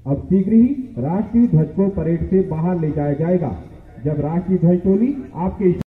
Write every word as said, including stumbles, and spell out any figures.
अब शीघ्र ही राष्ट्रीय ध्वज को परेड से बाहर ले जाया जाएगा। जब राष्ट्रीय ध्वज टोली आपके